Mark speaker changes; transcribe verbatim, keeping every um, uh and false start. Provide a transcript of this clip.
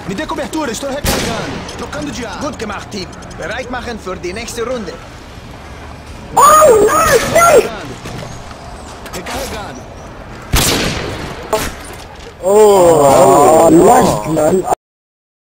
Speaker 1: Me dê cobertura, estou recarregando. Trocando de ar.
Speaker 2: Gut gemacht, Team. Bereit machen für die nächste Runde.
Speaker 3: Oh, nice, nice!
Speaker 1: Recarregando.
Speaker 3: Oh, oh, nice, man.